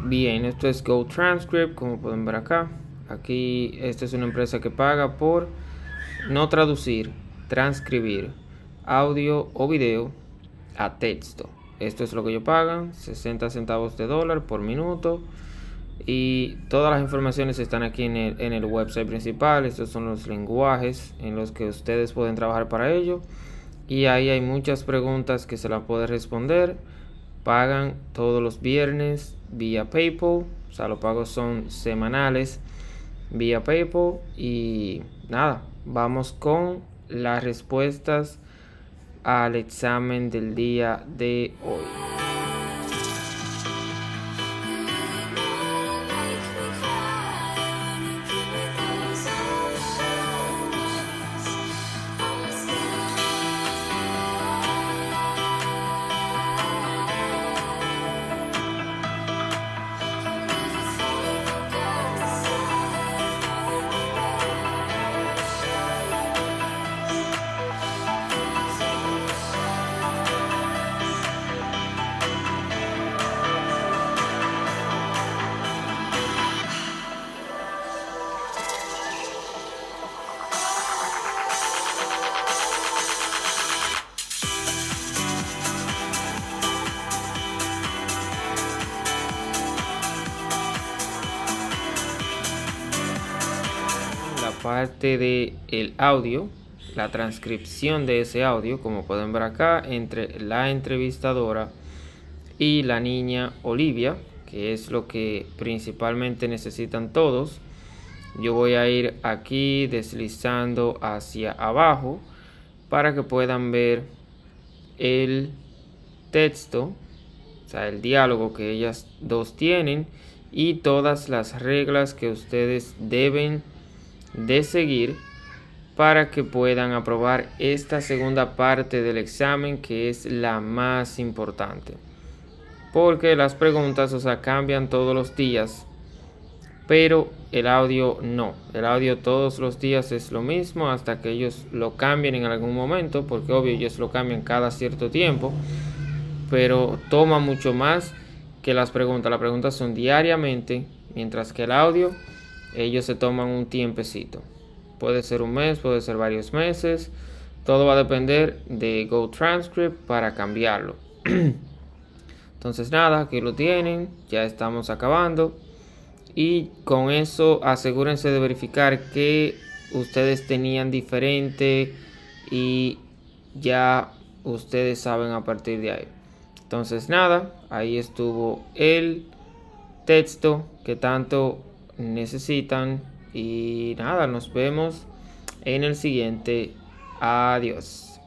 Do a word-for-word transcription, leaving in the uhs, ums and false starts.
Bien, esto es GoTranscript, como pueden ver acá. Aquí, esta es una empresa que paga por no traducir, transcribir audio o video a texto. Esto es lo que ellos pagan, sesenta centavos de dólar por minuto. Y todas las informaciones están aquí en el, en el website principal. Estos son los lenguajes en los que ustedes pueden trabajar para ello. Y ahí hay muchas preguntas que se las puede responder. Pagan todos los viernes vía PayPal. O sea, los pagos son semanales vía PayPal. Y nada, vamos con las respuestas al examen del día de hoy. Parte de el audio, la transcripción de ese audio, como pueden ver acá, entre la entrevistadora y la niña Olivia, que es lo que principalmente necesitan todos. Yo voy a ir aquí deslizando hacia abajo para que puedan ver el texto, o sea, el diálogo que ellas dos tienen y todas las reglas que ustedes deben de seguir para que puedan aprobar esta segunda parte del examen, que es la más importante, porque las preguntas, o sea, cambian todos los días, pero el audio no. El audio todos los días es lo mismo hasta que ellos lo cambien en algún momento, porque obvio ellos lo cambian cada cierto tiempo, pero toma mucho más que las preguntas. Las preguntas son diariamente, mientras que el audio ellos se toman un tiempecito. Puede ser un mes, puede ser varios meses. Todo va a depender de GoTranscript para cambiarlo. Entonces nada, aquí lo tienen. Ya estamos acabando. Y con eso asegúrense de verificar que ustedes tenían diferente. Y ya ustedes saben a partir de ahí. Entonces nada, ahí estuvo el texto que tanto necesitan. Y nada, nos vemos en el siguiente. Adiós.